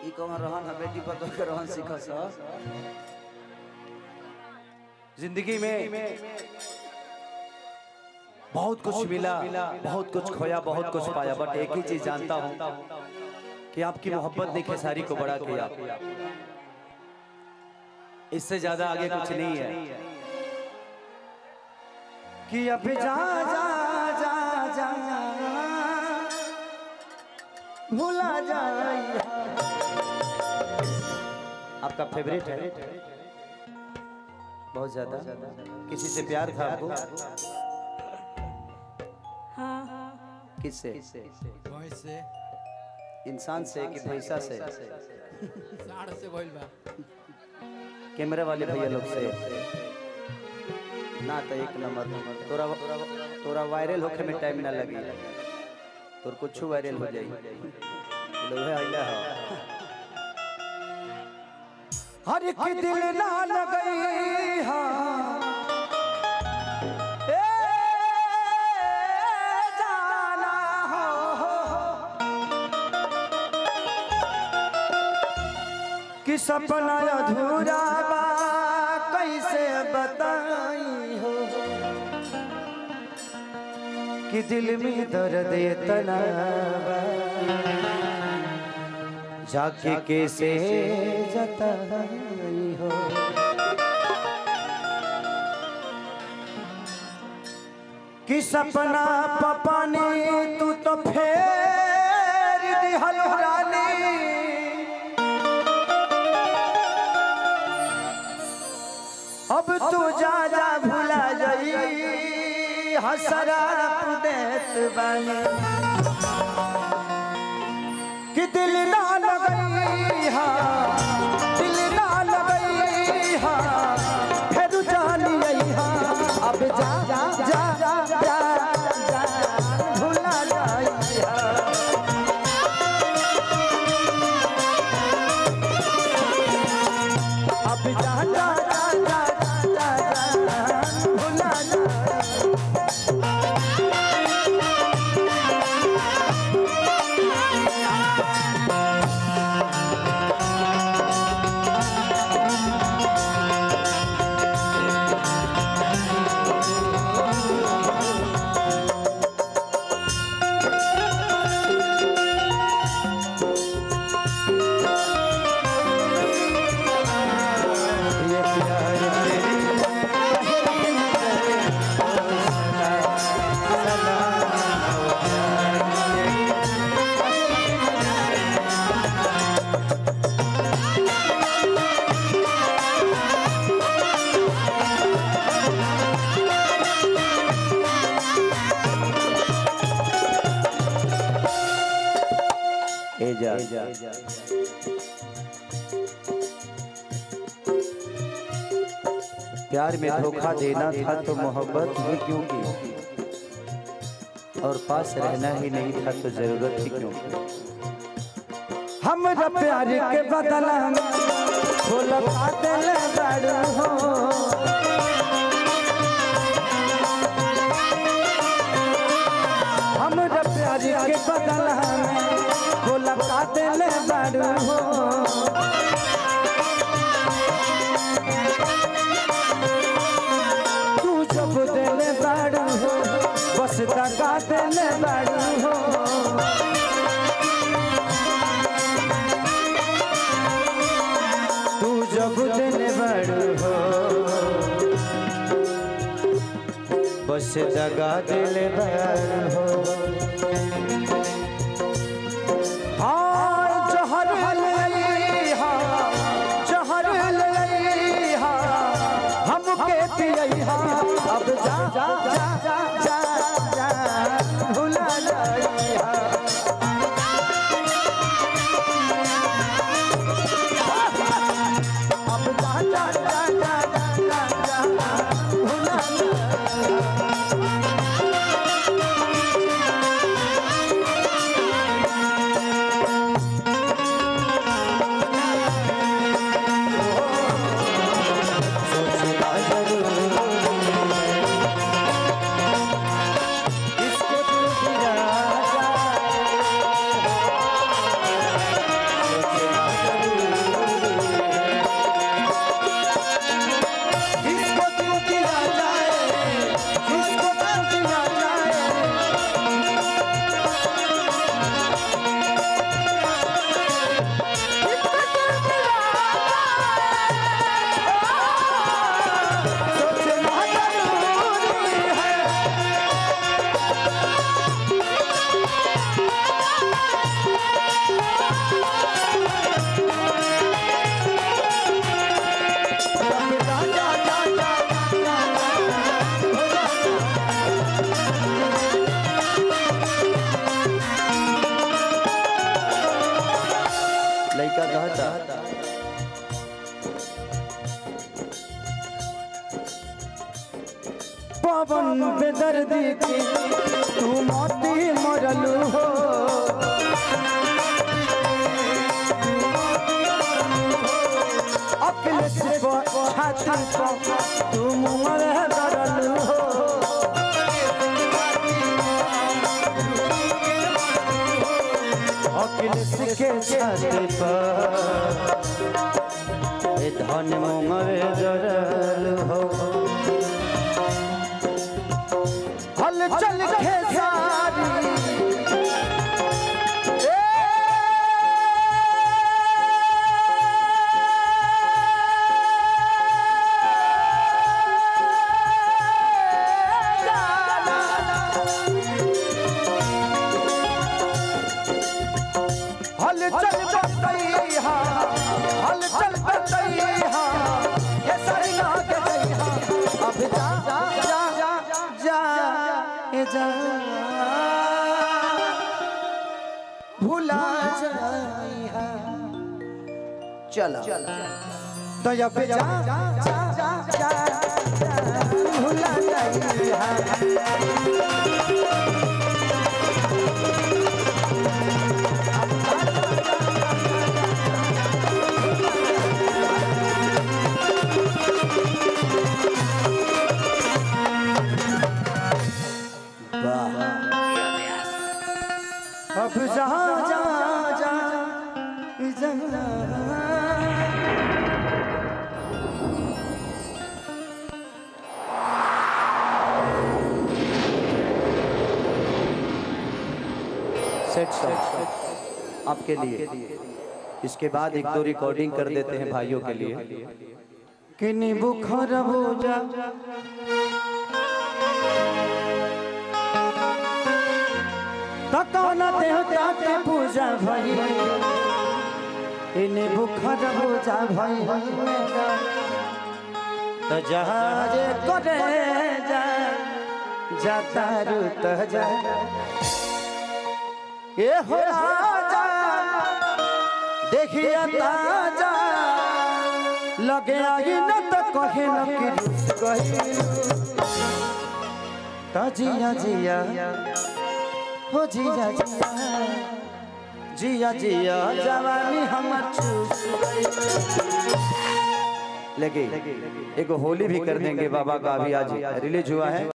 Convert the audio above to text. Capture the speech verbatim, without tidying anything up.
ई कौन रहन है बेटी पतो के रहन सीखस जिंदगी में बहुत कुछ मिला, बहुत कुछ खोया, बहुत कुछ पाया, बट एक ही चीज जानता हूं कि आपकी मोहब्बत ने खेसारी को बड़ा किया। इससे ज्यादा आगे कुछ नहीं है कि अब जा जा जा जा भूला जाए। आपका फेवरेट है बहुत ज्यादा? किसी से प्यार था आपको? हाँ। किससे? भैंस से। इंसान से कि भैंसा से? साढ़ से बोल बा। कैमरे वाले भैया लोग से ना तो एक नंबर तोरा तोरा वायरल होके में टाइम ना लगी, तोर कुछ वायरल हो जाई। लोहे आइला है हर एक दिल ना लगई हां ए जाना हो कि सपना अधूरा बा कैसे बताई हो कि दिल में दर्द इतना जाके कैसे जताई हो। कि सपना पपानी तू तो फेर दिहल रानी, अब तू जा जा भुला जाई हसरा देत बानी। कि दिल ना लगई हा दिल ना लगई हा फिर जानी आई हा अब जा जा जा जा जा भुला जाई हा। अब जा जा जा जा जा भुला जाई। प्यार में धोखा देना था तो मोहब्बत ही क्यों की, और पास रहना ही नहीं था तो जरूरत ही क्यों की। हमरा प्यार के बदला बोला दिल बड़ हो, हमरा प्यार के बदला बोला दिल बड़ हो। जब दिल बड़ हो बस दगा दिल बड़ हो। तू जब दिल बड़ हो बस दगा दिल बड़ हो। हाँ जहर लई हा जहर लई हा हमके पियई हा अब जा जा जा जा जा भुला जाई हा। अब जा जा जा जा जा भुला जाई हा। सोचना जरूर लड़का कहता पवन बेदर्दी के तू मोती मरलू हो अखिलेश छाती को तू मुमर दरलू हो अखिलेश के छाती पर धन मुमर दरलू हो चल खेसारी हल चल बतैहा हल चल बतैहा खेसारी ना के जइहा अब जा जा जा जा जा भुला जाइहा चला तो अब जा जा जा जा भुला जाइहा अब जा जा जा जा सेट सॉन्ग आपके लिए। इसके बाद एक दो रिकॉर्डिंग कर देते हैं भाइयों के लिए। किन्हीं बुखार हो जा तकौना देवता के पूजा भई इन्हें बुखार हो जा भई तो जहाजे करे जा जाता रुत जा ये हो राजा देखिए ताजा लगे आई न तो कहे न कि कही ताजिया जिया हो जिया जिया जिया जिया जवानी हमर चूस गई। लेकिन एक होली भी कर देंगे बाबा का, अभी आज रिलीज हुआ है।